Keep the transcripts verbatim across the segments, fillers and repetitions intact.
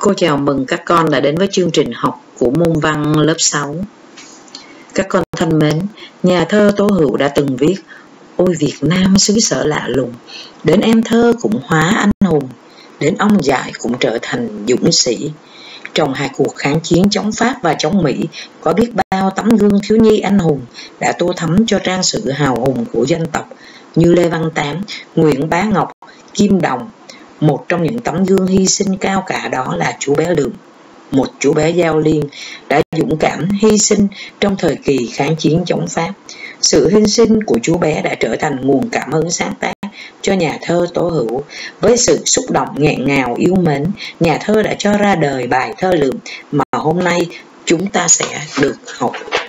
Cô chào mừng các con đã đến với chương trình học của môn văn lớp sáu. Các con thân mến, nhà thơ Tố Hữu đã từng viết: ôi Việt Nam xứ sở lạ lùng, đến em thơ cũng hóa anh hùng, đến ông dại cũng trở thành dũng sĩ. Trong hai cuộc kháng chiến chống Pháp và chống Mỹ, có biết bao tấm gương thiếu nhi anh hùng đã tô thắm cho trang sử hào hùng của dân tộc, như Lê Văn Tám, Nguyễn Bá Ngọc, Kim Đồng. Một trong những tấm gương hy sinh cao cả đó là chú bé Lượm, một chú bé Giao Liên đã dũng cảm hy sinh trong thời kỳ kháng chiến chống Pháp. Sự hy sinh của chú bé đã trở thành nguồn cảm hứng sáng tác cho nhà thơ Tố Hữu. Với sự xúc động nghẹn ngào yêu mến, nhà thơ đã cho ra đời bài thơ Lượm mà hôm nay chúng ta sẽ được học.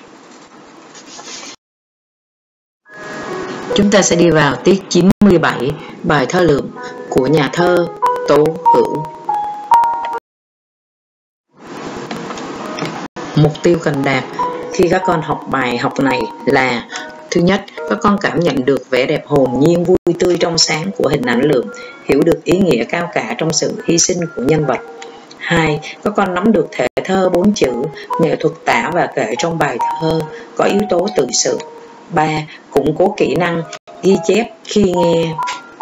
Chúng ta sẽ đi vào tiết chín mươi bảy, bài thơ Lượm của nhà thơ Tố Hữu. Mục tiêu cần đạt khi các con học bài học này là: thứ nhất, các con cảm nhận được vẻ đẹp hồn nhiên vui tươi trong sáng của hình ảnh Lượm, hiểu được ý nghĩa cao cả trong sự hy sinh của nhân vật. Hai, các con nắm được thể thơ bốn chữ, nghệ thuật tả và kể trong bài thơ có yếu tố tự sự. Ba, củng cố kỹ năng ghi chép khi nghe.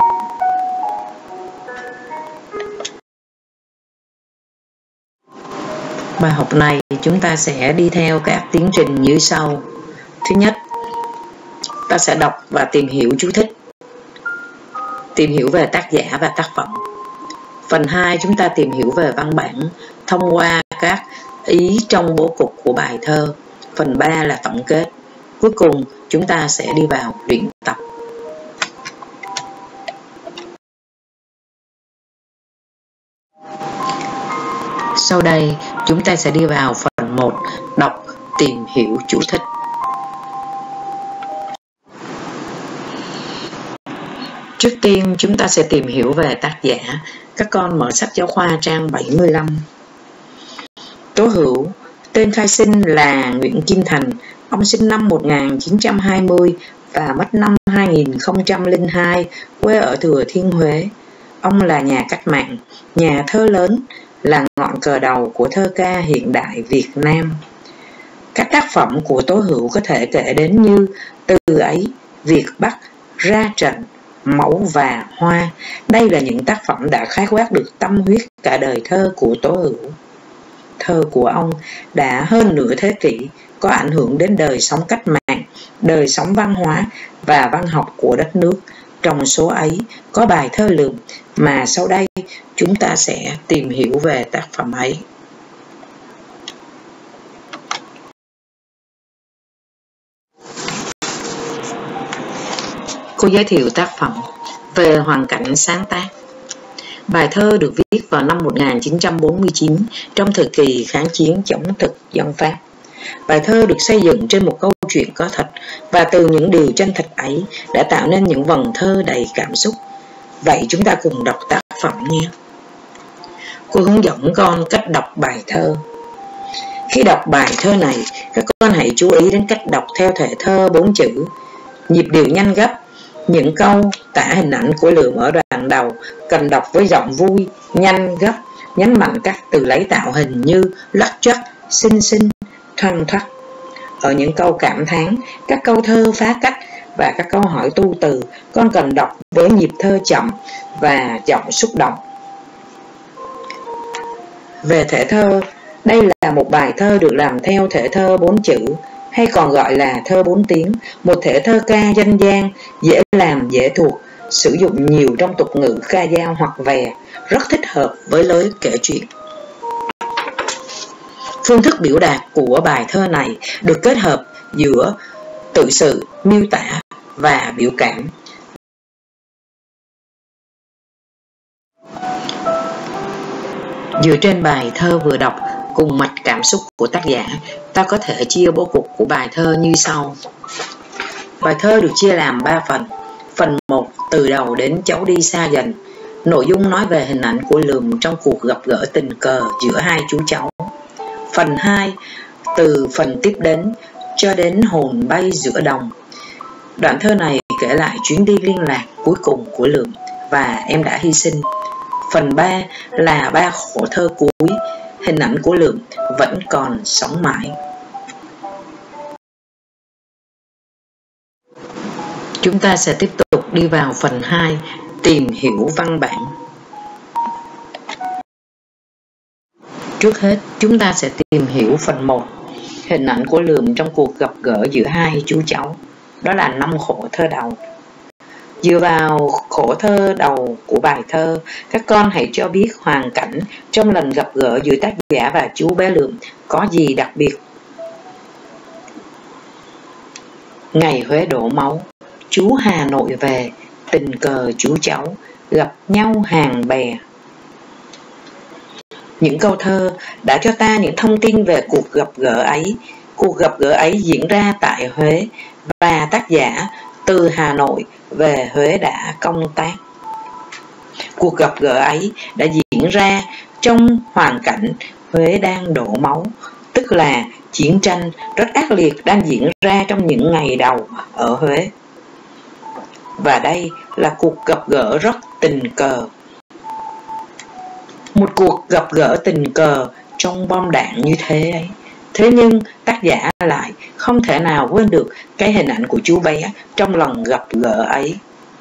Bài học này chúng ta sẽ đi theo các tiến trình như sau. Thứ nhất, ta sẽ đọc và tìm hiểu chú thích, tìm hiểu về tác giả và tác phẩm. Phần hai, chúng ta tìm hiểu về văn bản thông qua các ý trong bố cục của bài thơ. Phần ba là tổng kết. Cuối cùng, chúng ta sẽ đi vào luyện tập. Sau đây, chúng ta sẽ đi vào phần một, đọc, tìm hiểu chú thích. Trước tiên, chúng ta sẽ tìm hiểu về tác giả. Các con mở sách giáo khoa trang bảy mươi lăm. Tố Hữu, tên khai sinh là Nguyễn Kim Thành. Ông sinh năm một nghìn chín trăm hai mươi và mất năm hai nghìn không trăm lẻ hai, quê ở Thừa Thiên Huế. Ông là nhà cách mạng, nhà thơ lớn, là ngọn cờ đầu của thơ ca hiện đại Việt Nam. Các tác phẩm của Tố Hữu có thể kể đến như Từ Ấy, Việt Bắc, Ra Trận, Mẫu và Hoa. Đây là những tác phẩm đã khái quát được tâm huyết cả đời thơ của Tố Hữu. Thơ của ông đã hơn nửa thế kỷ, có ảnh hưởng đến đời sống cách mạng, đời sống văn hóa và văn học của đất nước. Trong số ấy có bài thơ Lượm mà sau đây chúng ta sẽ tìm hiểu về tác phẩm ấy. Cô giới thiệu tác phẩm. Về hoàn cảnh sáng tác, bài thơ được viết vào năm một nghìn chín trăm bốn mươi chín trong thời kỳ kháng chiến chống thực dân Pháp. Bài thơ được xây dựng trên một câu chuyện có thật, và từ những điều chân thật ấy đã tạo nên những vần thơ đầy cảm xúc. Vậy chúng ta cùng đọc tác phẩm nhé. Cô hướng dẫn con cách đọc bài thơ. Khi đọc bài thơ này, các con hãy chú ý đến cách đọc theo thể thơ bốn chữ, nhịp điệu nhanh gấp. Những câu tả hình ảnh của Lượm ở đoạn đầu cần đọc với giọng vui, nhanh, gấp, nhấn mạnh các từ lấy tạo hình như lắc chắc, xinh xinh, thoăn thoắt. Ở những câu cảm thán, các câu thơ phá cách và các câu hỏi tu từ, con cần đọc với nhịp thơ chậm và giọng xúc động. Về thể thơ, đây là một bài thơ được làm theo thể thơ bốn chữ, hay còn gọi là thơ bốn tiếng, một thể thơ ca dân gian, dễ làm dễ thuộc, sử dụng nhiều trong tục ngữ ca dao hoặc vè, rất thích hợp với lối kể chuyện. Phương thức biểu đạt của bài thơ này được kết hợp giữa tự sự, miêu tả và biểu cảm. Dựa trên bài thơ vừa đọc cùng mạch cảm xúc của tác giả, ta có thể chia bố cục của bài thơ như sau. Bài thơ được chia làm ba phần. Phần một, từ đầu đến cháu đi xa dần. Nội dung nói về hình ảnh của Lượm trong cuộc gặp gỡ tình cờ giữa hai chú cháu. Phần hai, từ phần tiếp đến cho đến hồn bay giữa đồng. Đoạn thơ này kể lại chuyến đi liên lạc cuối cùng của Lượm và em đã hy sinh. Phần ba là ba khổ thơ cuối, hình ảnh của Lượm vẫn còn sống mãi. Chúng ta sẽ tiếp tục đi vào phần hai, tìm hiểu văn bản. Trước hết, chúng ta sẽ tìm hiểu phần một, hình ảnh của Lượm trong cuộc gặp gỡ giữa hai chú cháu. Đó là năm khổ thơ đầu. Dựa vào khổ thơ đầu của bài thơ, các con hãy cho biết hoàn cảnh trong lần gặp gỡ giữa tác giả và chú bé Lượm có gì đặc biệt. Ngày Huế đổ máu, chú Hà Nội về, tình cờ chú cháu gặp nhau hàng bè. Những câu thơ đã cho ta những thông tin về cuộc gặp gỡ ấy. Cuộc gặp gỡ ấy diễn ra tại Huế và tác giả từ Hà Nội về Huế đã công tác. Cuộc gặp gỡ ấy đã diễn ra trong hoàn cảnh Huế đang đổ máu, tức là chiến tranh rất ác liệt đang diễn ra trong những ngày đầu ở Huế. Và đây là cuộc gặp gỡ rất tình cờ. Một cuộc gặp gỡ tình cờ trong bom đạn như thế ấy. Thế nhưng tác giả lại không thể nào quên được cái hình ảnh của chú bé trong lần gặp gỡ ấy.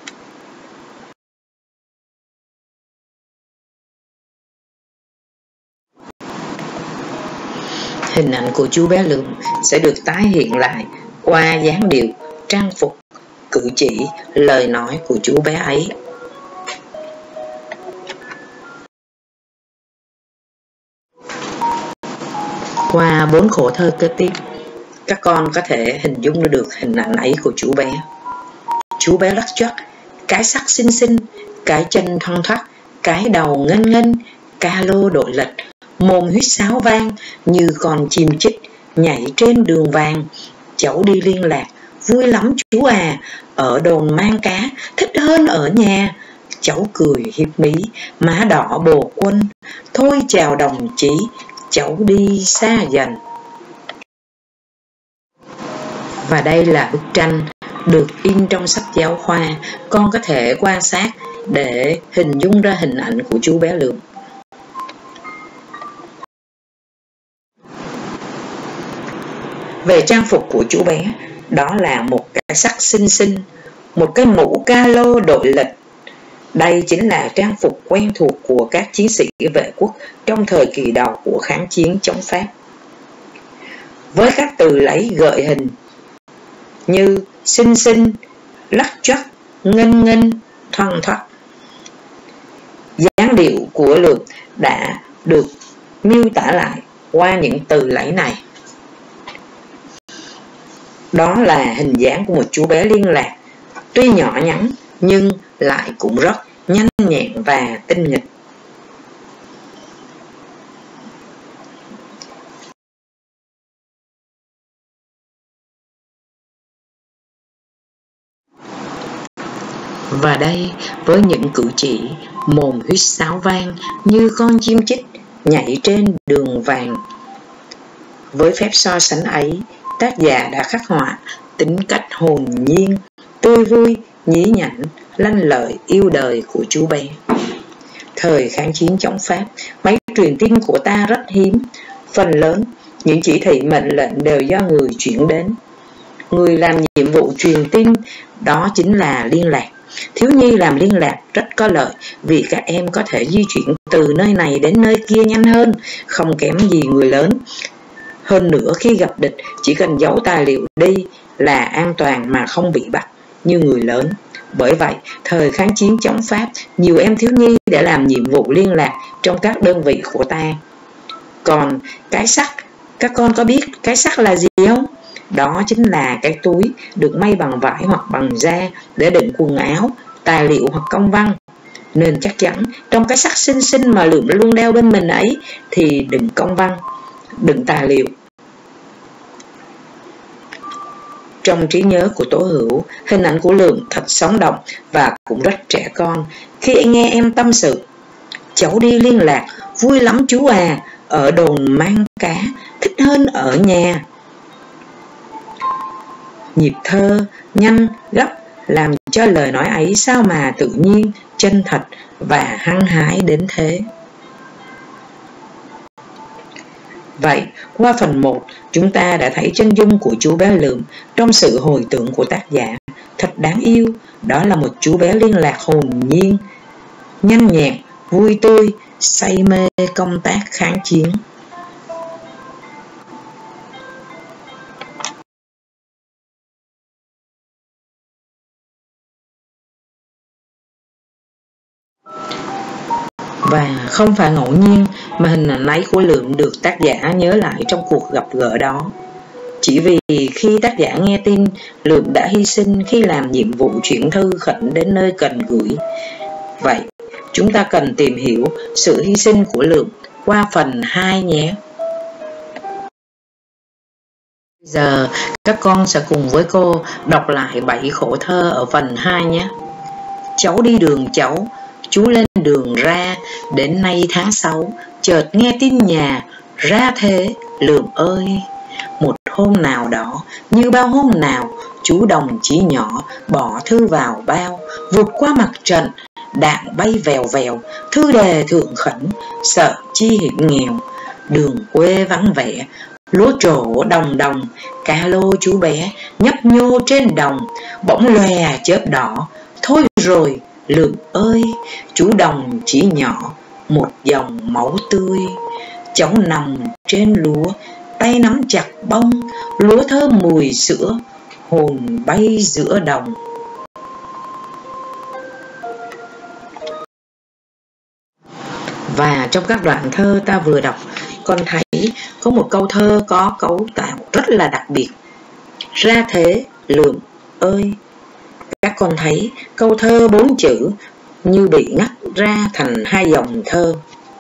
Hình ảnh của chú bé Lượm sẽ được tái hiện lại qua dáng điệu, trang phục, cử chỉ, lời nói của chú bé ấy. Qua bốn khổ thơ kế tiếp, các con có thể hình dung được hình ảnh ấy của chú bé. Chú bé lắc choắc, cái sắc xinh xinh, cái chân thoăn thoắt, cái đầu ngân ngân, ca lô đội lệch, mồm huýt sáo vang như con chim chích nhảy trên đường vàng. Cháu đi liên lạc, vui lắm chú à, ở đồn mang cá, thích hơn ở nhà. Cháu cười hiếp mí, má đỏ bồ quân, thôi chào đồng chí, cháu đi xa dần. Và đây là bức tranh được in trong sách giáo khoa. Con có thể quan sát để hình dung ra hình ảnh của chú bé Lượm. Về trang phục của chú bé, đó là một cái sắc xinh xinh, một cái mũ ca lô đội lệch. Đây chính là trang phục quen thuộc của các chiến sĩ vệ quốc trong thời kỳ đầu của kháng chiến chống Pháp. Với các từ lấy gợi hình như xinh xinh, lắc choắc, ngân ngân, thoăn thoắt. Dáng điệu của Lượm đã được miêu tả lại qua những từ lấy này. Đó là hình dáng của một chú bé liên lạc, tuy nhỏ nhắn nhưng lại cũng rất nhanh nhẹn và tinh nghịch. Và đây, với những cử chỉ mồm huýt sáo vang như con chim chích nhảy trên đường vàng. Với phép so sánh ấy, tác giả đã khắc họa tính cách hồn nhiên, tươi vui, nhí nhảnh, lanh lợi, yêu đời của chú bé. Thời kháng chiến chống Pháp, máy truyền tin của ta rất hiếm. Phần lớn, những chỉ thị mệnh lệnh đều do người chuyển đến. Người làm nhiệm vụ truyền tin, đó chính là liên lạc. Thiếu nhi làm liên lạc rất có lợi vì các em có thể di chuyển từ nơi này đến nơi kia nhanh hơn, không kém gì người lớn. Hơn nữa, khi gặp địch, chỉ cần giấu tài liệu đi là an toàn mà không bị bắt như người lớn. Bởi vậy, thời kháng chiến chống Pháp, nhiều em thiếu nhi đã làm nhiệm vụ liên lạc trong các đơn vị của ta. Còn cái sắt, các con có biết cái sắt là gì không? Đó chính là cái túi được may bằng vải hoặc bằng da để đựng quần áo, tài liệu hoặc công văn. Nên chắc chắn trong cái sắt xinh xinh mà Lượm luôn đeo bên mình ấy thì đựng công văn, đựng tài liệu. Trong trí nhớ của Tố Hữu, hình ảnh của Lượm thật sống động và cũng rất trẻ con. Khi anh nghe em tâm sự, cháu đi liên lạc, vui lắm chú à, ở đồn mang cá, thích hơn ở nhà. Nhịp thơ nhanh, gấp làm cho lời nói ấy sao mà tự nhiên, chân thật và hăng hái đến thế. Vậy, qua phần một, chúng ta đã thấy chân dung của chú bé Lượm trong sự hồi tưởng của tác giả. Thật đáng yêu, đó là một chú bé liên lạc hồn nhiên, nhanh nhẹn, vui tươi, say mê công tác kháng chiến. Và không phải ngẫu nhiên mà hình ảnh ấy của Lượm được tác giả nhớ lại trong cuộc gặp gỡ đó. Chỉ vì khi tác giả nghe tin Lượm đã hy sinh khi làm nhiệm vụ chuyển thư khẩn đến nơi cần gửi. Vậy, chúng ta cần tìm hiểu sự hy sinh của Lượm qua phần hai nhé. Giờ, các con sẽ cùng với cô đọc lại bảy khổ thơ ở phần hai nhé. Cháu đi đường cháu, chú lên đường ra, đến nay tháng sáu, chợt nghe tin nhà, ra thế, Lượm ơi. Một hôm nào đó, như bao hôm nào, chú đồng chí nhỏ bỏ thư vào bao, vụt qua mặt trận, đạn bay vèo vèo, thư đề thượng khẩn, sợ chi hiểm nghèo. Đường quê vắng vẻ, lúa trổ đồng đồng, cá lô chú bé nhấp nhô trên đồng, bỗng lòe chớp đỏ, thôi rồi Lượm ơi. Chú đồng chí nhỏ, một dòng máu tươi. Cháu nằm trên lúa, tay nắm chặt bông, lúa thơm mùi sữa, hồn bay giữa đồng. Và trong các đoạn thơ ta vừa đọc, con thấy có một câu thơ có cấu tạo rất là đặc biệt. Ra thế, Lượm ơi. Các con thấy câu thơ bốn chữ như bị ngắt ra thành hai dòng thơ.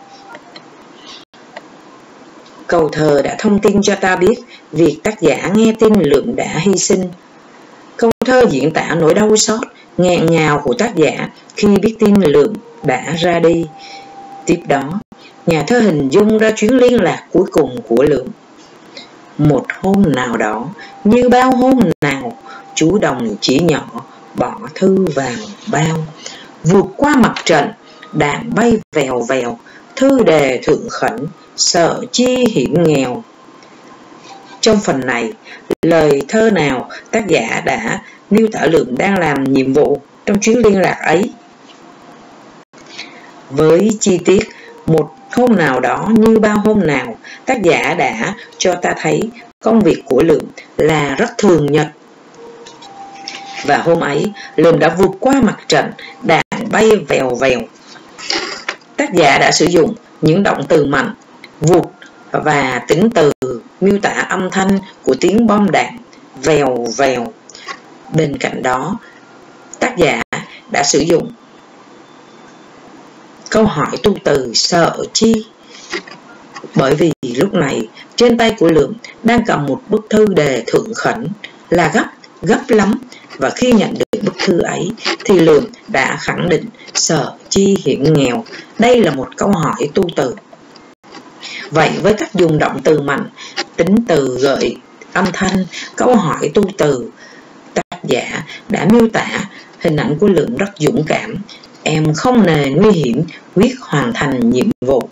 Câu thơ đã thông tin cho ta biết việc tác giả nghe tin Lượm đã hy sinh. Câu thơ diễn tả nỗi đau xót, nghẹn ngào của tác giả khi biết tin Lượm đã ra đi. Tiếp đó, nhà thơ hình dung ra chuyến liên lạc cuối cùng của Lượm. Một hôm nào đó, như bao hôm nào, chú đồng chí nhỏ bỏ thư vào bao, vụt qua mặt trận, đạn bay vèo vèo, thư đề thượng khẩn, sợ chi hiểm nghèo. Trong phần này, lời thơ nào tác giả đã miêu tả Lượm đang làm nhiệm vụ trong chuyến liên lạc ấy? Với chi tiết một hôm nào đó như bao hôm nào, tác giả đã cho ta thấy công việc của Lượm là rất thường nhật. Và hôm ấy, Lượm đã vượt qua mặt trận, đạn bay vèo vèo. Tác giả đã sử dụng những động từ mạnh, vụt và tính từ miêu tả âm thanh của tiếng bom đạn, vèo vèo. Bên cạnh đó, tác giả đã sử dụng câu hỏi tu từ sợ chi. Bởi vì lúc này, trên tay của Lượm đang cầm một bức thư đề thượng khẩn, là gấp, gấp lắm. Và khi nhận được bức thư ấy, thì Lượm đã khẳng định sợ chi hiểm nghèo. Đây là một câu hỏi tu từ. Vậy với cách dùng động từ mạnh, tính từ gợi âm thanh, câu hỏi tu từ, tác giả đã miêu tả hình ảnh của Lượm rất dũng cảm. Em không nề nguy hiểm, quyết hoàn thành nhiệm vụ.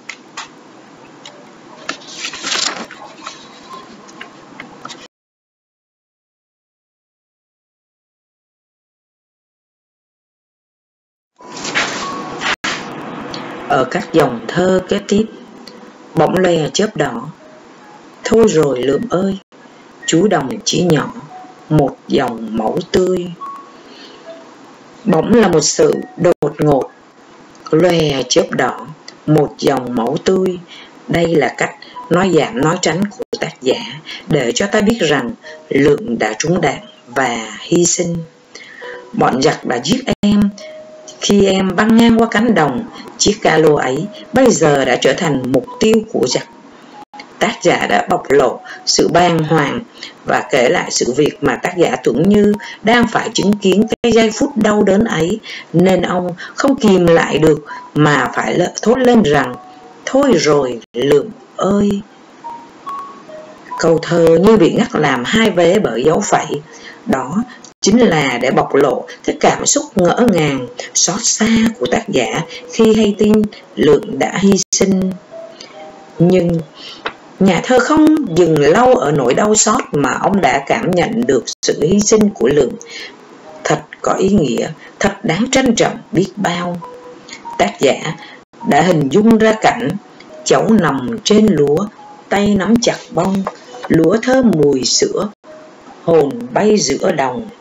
Ở các dòng thơ kế tiếp, bỗng lòe chớp đỏ, thôi rồi Lượm ơi. Chú đồng chí nhỏ, một dòng máu tươi. Bỗng là một sự đột ngột, lòe chớp đỏ, một dòng máu tươi. Đây là cách nói giảm nói tránh của tác giả để cho ta biết rằng Lượm đã trúng đạn và hy sinh. Bọn giặc đã giết em khi em băng ngang qua cánh đồng. Chiếc ca lô ấy bây giờ đã trở thành mục tiêu của giặc. Tác giả đã bộc lộ sự bàng hoàng và kể lại sự việc mà tác giả tưởng như đang phải chứng kiến cái giây phút đau đớn ấy, nên ông không kìm lại được mà phải thốt lên rằng thôi rồi Lượm ơi. Câu thơ như bị ngắt làm hai vế bởi dấu phẩy. Đó chính là để bộc lộ cái cảm xúc ngỡ ngàng, xót xa của tác giả khi hay tin Lượng đã hy sinh. Nhưng nhà thơ không dừng lâu ở nỗi đau xót mà ông đã cảm nhận được sự hy sinh của Lượng thật có ý nghĩa, thật đáng trân trọng biết bao. Tác giả đã hình dung ra cảnh cháu nằm trên lúa, tay nắm chặt bông, lúa thơm mùi sữa, hồn bay giữa đồng.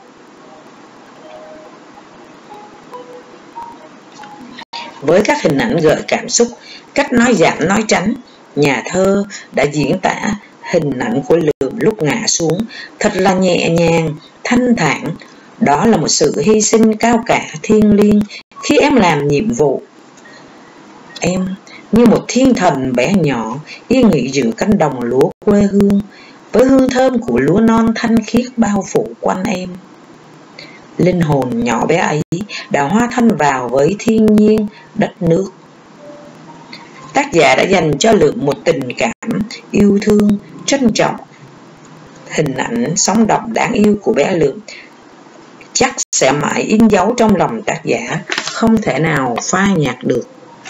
Với các hình ảnh gợi cảm xúc, cách nói giảm nói tránh, nhà thơ đã diễn tả hình ảnh của Lượng lúc ngã xuống thật là nhẹ nhàng, thanh thản. Đó là một sự hy sinh cao cả thiêng liêng khi em làm nhiệm vụ. Em như một thiên thần bé nhỏ yên nghỉ giữa cánh đồng lúa quê hương, với hương thơm của lúa non thanh khiết bao phủ quanh em. Linh hồn nhỏ bé ấy đã hóa thân vào với thiên nhiên, đất nước. Tác giả đã dành cho Lượng một tình cảm yêu thương, trân trọng. Hình ảnh sống động đáng yêu của bé Lượng chắc sẽ mãi in dấu trong lòng tác giả, không thể nào phai nhạt được.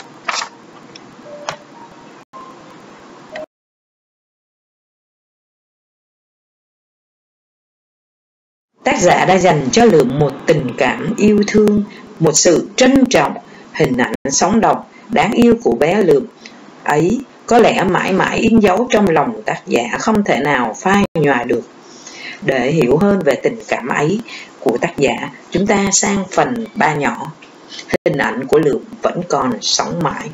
Tác giả đã dành cho Lượng một tình cảm yêu thương, một sự trân trọng. Hình ảnh sống động đáng yêu của bé Lượng ấy có lẽ mãi mãi in dấu trong lòng tác giả, không thể nào phai nhòa được. Để hiểu hơn về tình cảm ấy của tác giả, chúng ta sang phần ba nhỏ. Hình ảnh của Lượng vẫn còn sống mãi.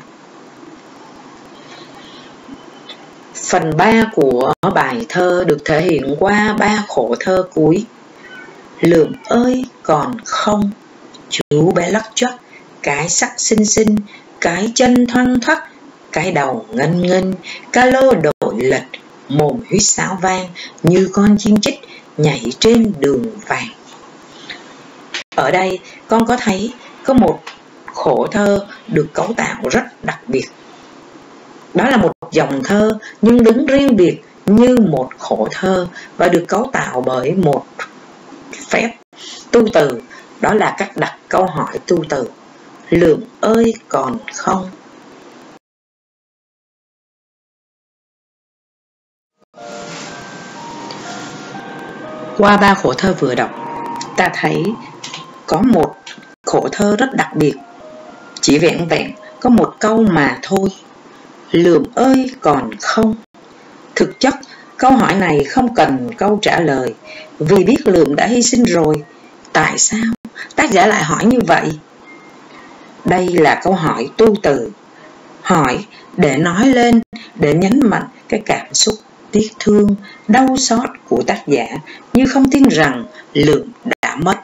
Phần ba của bài thơ được thể hiện qua ba khổ thơ cuối. Lượng ơi còn không, chú bé lắc choắc, cái sắc xinh xinh, cái chân thoăn thoắt, cái đầu ngân ngân, ca lô đội lệch, mồm huýt sáo vang như con chim chích nhảy trên đường vàng. Ở đây con có thấy có một khổ thơ được cấu tạo rất đặc biệt. Đó là một dòng thơ nhưng đứng riêng biệt như một khổ thơ và được cấu tạo bởi một phép tu từ, đó là cách đặt câu hỏi tu từ. Lượng ơi còn không. Qua ba khổ thơ vừa đọc, ta thấy có một khổ thơ rất đặc biệt, chỉ vẹn vẹn có một câu mà thôi. Lượng ơi còn không. Thực chất câu hỏi này không cần câu trả lời, vì biết Lượng đã hy sinh rồi. Tại sao tác giả lại hỏi như vậy? Đây là câu hỏi tu từ, hỏi để nói lên, để nhấn mạnh cái cảm xúc tiếc thương, đau xót của tác giả, như không tin rằng Lượng đã mất.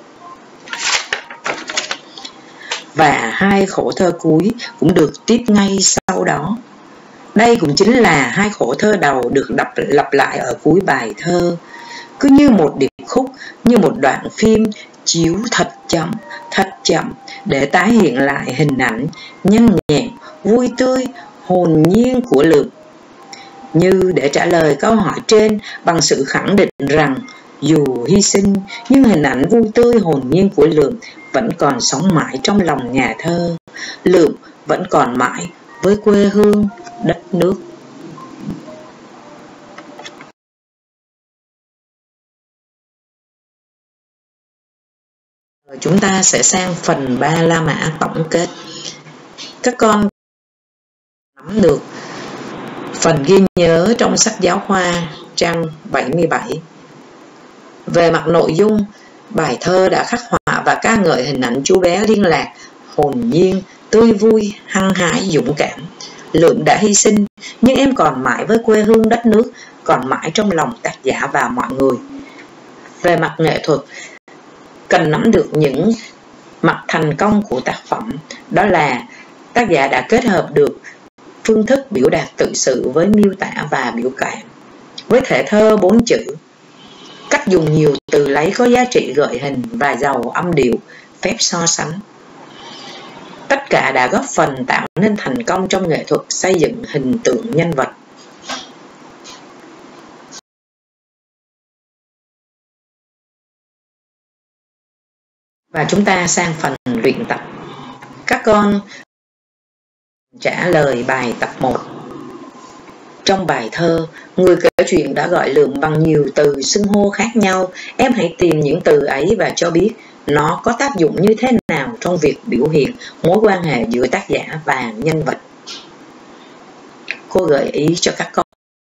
Và hai khổ thơ cuối cũng được tiếp ngay sau đó. Đây cũng chính là hai khổ thơ đầu được đọc lặp lại ở cuối bài thơ, cứ như một điệp khúc, như một đoạn phim chiếu thật chậm, thật chậm để tái hiện lại hình ảnh nhanh nhẹn, vui tươi, hồn nhiên của Lượng. Như để trả lời câu hỏi trên bằng sự khẳng định rằng dù hy sinh nhưng hình ảnh vui tươi hồn nhiên của Lượng vẫn còn sống mãi trong lòng nhà thơ. Lượng vẫn còn mãi với quê hương, đất nước. Chúng ta sẽ sang phần ba La Mã tổng kết. Các con nắm được phần ghi nhớ trong sách giáo khoa trang bảy mươi bảy. Về mặt nội dung, bài thơ đã khắc họa và ca ngợi hình ảnh chú bé liên lạc, hồn nhiên, tươi vui, hăng hái, dũng cảm. Lượng đã hy sinh, nhưng em còn mãi với quê hương đất nước, còn mãi trong lòng tác giả và mọi người. Về mặt nghệ thuật, cần nắm được những mặt thành công của tác phẩm, đó là tác giả đã kết hợp được phương thức biểu đạt tự sự với miêu tả và biểu cảm, với thể thơ bốn chữ, cách dùng nhiều từ lấy có giá trị gợi hình và giàu âm điệu, phép so sánh. Tất cả đã góp phần tạo nên thành công trong nghệ thuật xây dựng hình tượng nhân vật. Và chúng ta sang phần luyện tập. Các con trả lời bài tập một. Trong bài thơ, người kể chuyện đã gọi Lượm bằng nhiều từ xưng hô khác nhau. Em hãy tìm những từ ấy và cho biết nó có tác dụng như thế nào trong việc biểu hiện mối quan hệ giữa tác giả và nhân vật. Cô gợi ý cho các con.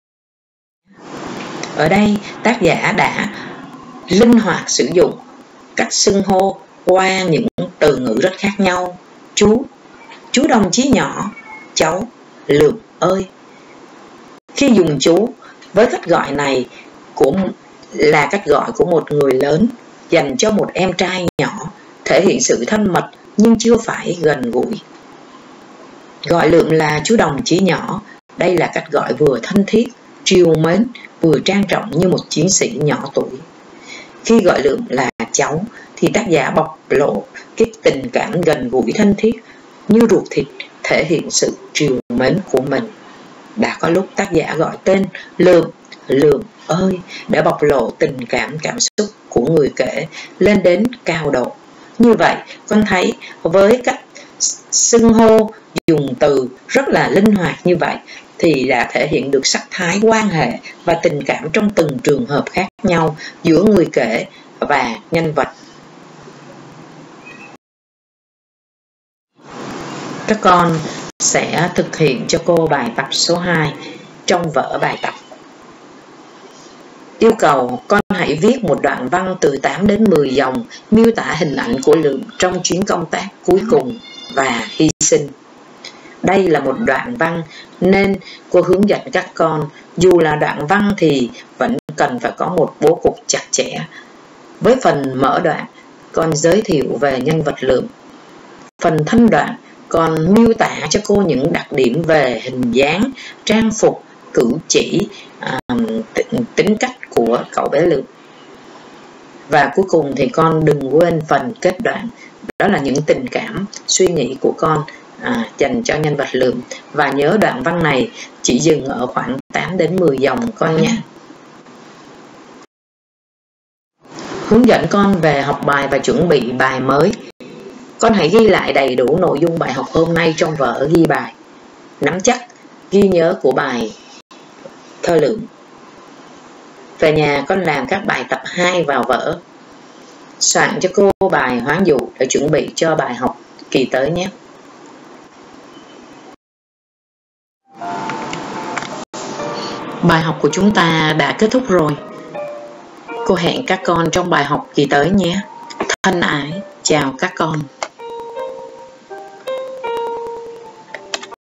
Ở đây, tác giả đã linh hoạt sử dụng cách xưng hô qua những từ ngữ rất khác nhau. Chú, chú đồng chí nhỏ, cháu, Lượm ơi. Khi dùng chú với cách gọi này cũng là cách gọi của một người lớn dành cho một em trai nhỏ, thể hiện sự thân mật nhưng chưa phải gần gũi. Gọi Lượm là chú đồng chí nhỏ, đây là cách gọi vừa thân thiết, trìu mến, vừa trang trọng như một chiến sĩ nhỏ tuổi. Khi gọi Lượm là cháu thì tác giả bộc lộ cái tình cảm gần gũi thân thiết như ruột thịt, thể hiện sự trìu mến của mình. Đã có lúc tác giả gọi tên Lượm, Lượm ơi, để bộc lộ tình cảm cảm xúc của người kể lên đến cao độ. Như vậy, con thấy với cách xưng hô dùng từ rất là linh hoạt như vậy thì đã thể hiện được sắc thái quan hệ và tình cảm trong từng trường hợp khác nhau giữa người kể và nhân vật. Các con sẽ thực hiện cho cô bài tập số hai trong vở bài tập. Yêu cầu con hãy viết một đoạn văn từ tám đến mười dòng miêu tả hình ảnh của Lượm trong chuyến công tác cuối cùng và hy sinh. Đây là một đoạn văn nên cô hướng dẫn các con, dù là đoạn văn thì vẫn cần phải có một bố cục chặt chẽ. Với phần mở đoạn, con giới thiệu về nhân vật Lượm. Phần thân đoạn, còn miêu tả cho cô những đặc điểm về hình dáng, trang phục, cử chỉ, à, tính cách của cậu bé Lượm. Và cuối cùng thì con đừng quên phần kết đoạn, đó là những tình cảm, suy nghĩ của con à, dành cho nhân vật Lượm. Và nhớ đoạn văn này chỉ dừng ở khoảng tám đến mười dòng con nhé. Hướng dẫn con về học bài và chuẩn bị bài mới. Con hãy ghi lại đầy đủ nội dung bài học hôm nay trong vở ghi bài. Nắm chắc ghi nhớ của bài thơ Lượm. Về nhà con làm các bài tập hai vào vở. Soạn cho cô bài hoán dụ để chuẩn bị cho bài học kỳ tới nhé. Bài học của chúng ta đã kết thúc rồi. Cô hẹn các con trong bài học kỳ tới nhé. Thân ái, chào các con.